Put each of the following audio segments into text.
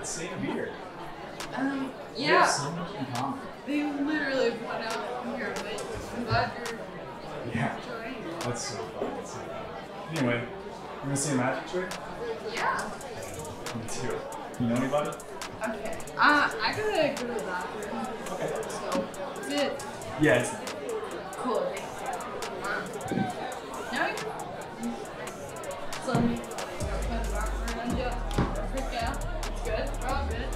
Same here. We Yeah. have so much in common. They literally went out from here, but I'm glad you're Yeah. enjoying it. That's so fun. That's so fun. Anyway, you want to see a magic trick? Yeah. Me too. You know anybody? Okay. I gotta go to the bathroom. Okay. So, is it Yeah, it's cool? Now you so let me put it back around you. Freak out. It's good. We're all good.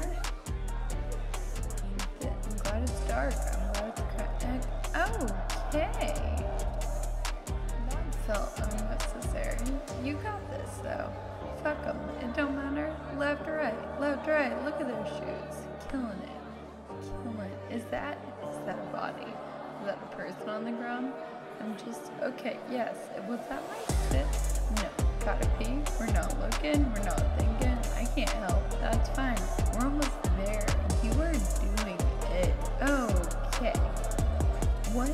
I'm glad it's dark. I'm glad it's correct. Okay. That felt unnecessary. You got this though. Fuck them. It don't matter. Left or right. Left or right. Look at their shoes. Killing it. Killing it. Is that a body? Is that a person on the ground? I'm just, okay, yes. Was that my sit? No. Gotta pee. We're not looking. We're not thinking. I can't help. That's fine. We're almost there. You are doing it. Okay. What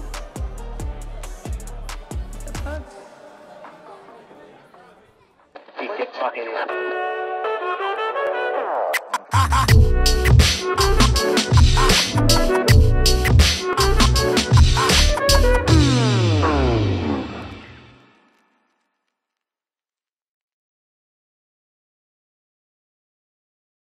the fuck? He gets fucking